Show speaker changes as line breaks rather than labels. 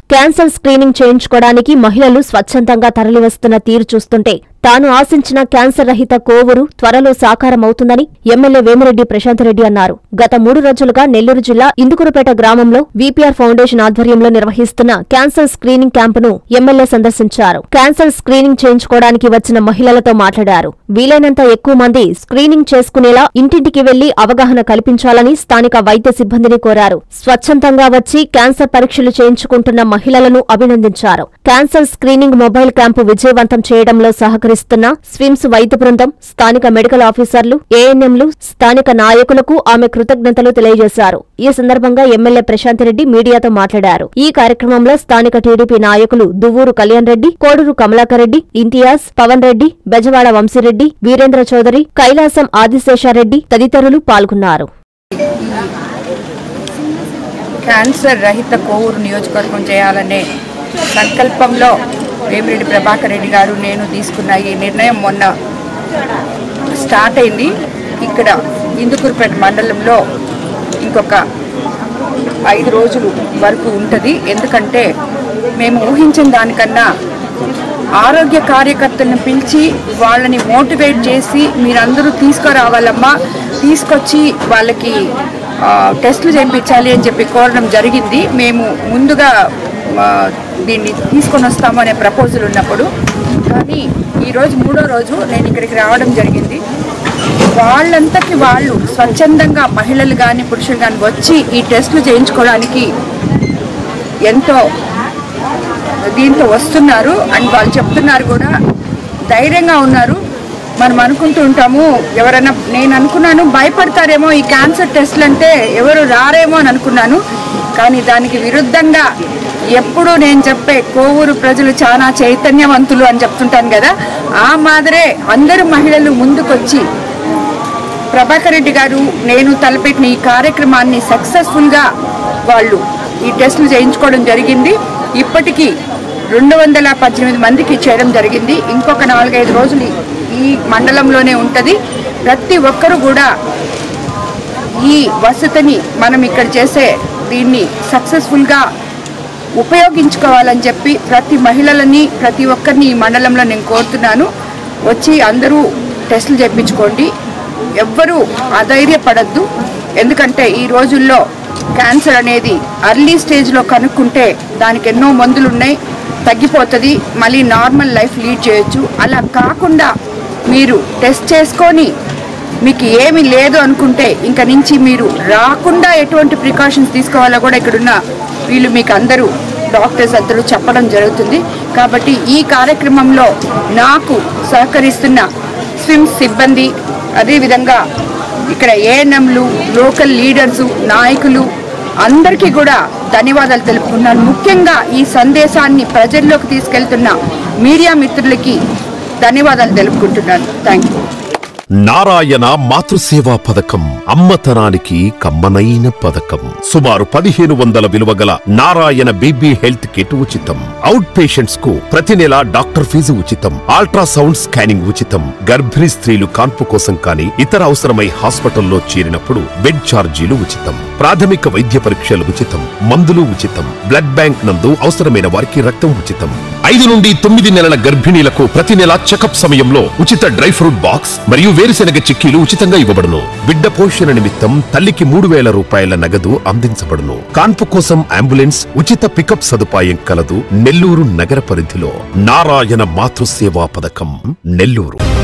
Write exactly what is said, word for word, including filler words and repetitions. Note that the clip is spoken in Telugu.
క్యాన్సర్ స్క్రీనింగ్ చేయించుకోవడానికి మహిళలు స్వచ్ఛందంగా తరలివస్తున్న తీరు చూస్తుంటే తాను ఆశించిన క్యాన్సర్ రహిత కోవూరు త్వరలో సాకారమవుతుందని ఎమ్మెల్యే వేమిరెడ్డి ప్రశాంతరెడ్డి అన్నారు. గత మూడు రోజులుగా నెల్లూరు జిల్లా ఇందుకూరుపేట గ్రామంలో వీపీఆర్ ఫౌండేషన్ ఆధ్వర్యంలో నిర్వహిస్తున్న క్యాన్సర్ స్క్రీనింగ్ క్యాంపును ఎమ్మెల్యే సందర్శించారు. క్యాన్సర్ స్క్రీనింగ్ చేయించుకోవడానికి వచ్చిన మహిళలతో మాట్లాడారు. వీలైనంత ఎక్కువ మంది స్క్రీనింగ్ చేసుకునేలా ఇంటింటికి వెళ్లి అవగాహన కల్పించాలని స్థానిక వైద్య సిబ్బందిని కోరారు. స్వచ్ఛందంగా వచ్చి క్యాన్సర్ పరీక్షలు చేయించుకుంటున్న మహిళలను అభినందించారు. క్యాన్సర్ స్క్రీనింగ్ మొబైల్ క్యాంపు విజయవంతం చేయడంలో సహకరిస్తున్న స్విమ్స్ వైద్య బృందం, స్థానిక మెడికల్ ఆఫీసర్లు, ఏఎన్ఎంలు, స్థానిక నాయకులకు ఆమె కృతజ్ఞతలు తెలియజేశారు. ఈ సందర్భంగా ఎమ్మెల్యే ప్రశాంతరెడ్డి మీడియాతో మాట్లాడారు. ఈ కార్యక్రమంలో స్థానిక టీడీపీ నాయకులు దువ్వూరు కళ్యాణ్ రెడ్డి, కోడూరు కమలాకర్ రెడ్డి, ఇంతియాజ్, పవన్ రెడ్డి, బెజవాడ వంశీరెడ్డి, వీరేంద్ర చౌదరి, కైలాసం ఆదిశేషారెడ్డి తదితరులు పాల్గొన్నారు.
క్యాన్సర్ రహిత కోవూరు నియోజకవర్గం చేయాలనే సంకల్పంలో వేమిరెడ్డి ప్రభాకర్ రెడ్డి గారు నేను తీసుకున్న ఈ నిర్ణయం మొన్న స్టార్ట్ అయింది. ఇక్కడ ఇందుకూరుపేట మండలంలో ఇంకొక ఐదు రోజులు వరకు ఉంటుంది. ఎందుకంటే మేము ఊహించిన దానికన్నా ఆరోగ్య కార్యకర్తలను పిలిచి వాళ్ళని మోటివేట్ చేసి మీరందరూ తీసుకురావాలమ్మా, తీసుకొచ్చి వాళ్ళకి టెస్టులు చేయించాలి అని చెప్పి కోరడం జరిగింది. మేము ముందుగా దీన్ని తీసుకొని వస్తాము అనే ప్రపోజల్ ఉన్నప్పుడు, కానీ ఈరోజు మూడో రోజు నేను ఇక్కడికి రావడం జరిగింది. వాళ్ళంతటి వాళ్ళు స్వచ్ఛందంగా మహిళలు కానీ పురుషులు కానీ వచ్చి ఈ టెస్టులు చేయించుకోవడానికి ఎంతో దీంతో వస్తున్నారు అని వాళ్ళు చెప్తున్నారు కూడా. ధైర్యంగా ఉన్నారు. మనం అనుకుంటూ ఉంటాము ఎవరైనా, నేను అనుకున్నాను భయపడతారేమో ఈ క్యాన్సర్ టెస్టులు అంటే, ఎవరు రారేమో అని అనుకున్నాను. కానీ దానికి విరుద్ధంగా ఎప్పుడు నేను చెప్పే కోవూరు ప్రజలు చాలా చైతన్యవంతులు అని చెప్తుంటాను కదా, ఆ మాదిరే అందరూ మహిళలు ముందుకొచ్చి ప్రభాకర్ రెడ్డి గారు నేను తలపెట్టిన ఈ కార్యక్రమాన్ని సక్సెస్ఫుల్గా వాళ్ళు ఈ టెస్టులు చేయించుకోవడం జరిగింది. ఇప్పటికీ రెండు వందల పద్దెనిమిది మందికి చేయడం జరిగింది. ఇంకొక నాలుగైదు రోజులు ఈ మండలంలోనే ఉంటుంది. ప్రతి ఒక్కరూ కూడా ఈ వసతిని మనం ఇక్కడ చేసే దీన్ని సక్సెస్ఫుల్గా ఉపయోగించుకోవాలని చెప్పి ప్రతి మహిళలని ప్రతి ఒక్కరిని ఈ మండలంలో నేను కోరుతున్నాను. వచ్చి అందరూ టెస్టులు చేయించుకోండి. ఎవ్వరూ అధైర్యపడద్దు. ఎందుకంటే ఈ రోజుల్లో క్యాన్సర్ అనేది అర్లీ స్టేజ్లో కనుక్కుంటే దానికి ఎన్నో మందులు ఉన్నాయి, తగ్గిపోతుంది, మళ్ళీ నార్మల్ లైఫ్ లీడ్ చేయొచ్చు. అలా కాకుండా మీరు టెస్ట్ చేసుకొని మీకు ఏమీ లేదు అనుకుంటే ఇంక నుంచి మీరు రాకుండా ఎటువంటి ప్రికాషన్స్ తీసుకోవాలో కూడా ఇక్కడున్న వీళ్ళు మీకు అందరూ డాక్టర్స్ అందరూ చెప్పడం జరుగుతుంది. కాబట్టి ఈ కార్యక్రమంలో నాకు సహకరిస్తున్న స్విమ్స్ సిబ్బంది, అదేవిధంగా ఇక్కడ ఏఎన్ఎంలు, లోకల్ లీడర్సు, నాయకులు అందరికీ కూడా ధన్యవాదాలు తెలుపుకున్నాను. ముఖ్యంగా ఈ సందేశాన్ని ప్రజల్లోకి తీసుకెళ్తున్న మీడియా మిత్రులకి ధన్యవాదాలు తెలుపుకుంటున్నాను. Thank you.
నారాయణ మాతృసేవా పథకం అమ్మతనానికి కమ్మనైన పథకం. సుమారు పదిహేను వందల విలువ గల నారాయణ బేబీ హెల్త్ కిట్ ఉచితం. అవుట్ పేషెంట్స్ కు ప్రతి నెల డాక్టర్ ఫీజు ఉచితం. అల్ట్రాసౌండ్ స్కానింగ్ ఉచితం. గర్భిణీ స్త్రీలు కాన్పు కోసం కానీ ఇతర అవసరమై హాస్పిటల్లో చేరినప్పుడు బెడ్ ఛార్జీలు ఉచితం. ప్రాథమిక వైద్య పరీక్షలు ఉచితం. మందులు ఉచితం. బ్లడ్ బ్యాంక్ నందు అవసరమైన వారికి రక్తం ఉచితం. ఐదు నుండి తొమ్మిది నెలల గర్భిణీలకు ప్రతి నెల చెకప్ సమయంలో ఉచిత డ్రై ఫ్రూట్ బాక్స్ మరియు వేరుశెనగ చిక్కీలు ఉచితంగా ఇవ్వబడును. బిడ్డ పోషణ నిమిత్తం తల్లికి మూడు వేల రూపాయల నగదు అందించబడును. కాన్పు కోసం అంబులెన్స్ ఉచిత పికప్ సదుపాయం కలదు. నెల్లూరు నగర పరిధిలో నారాయణ మాతృసేవా పథకం, నెల్లూరు.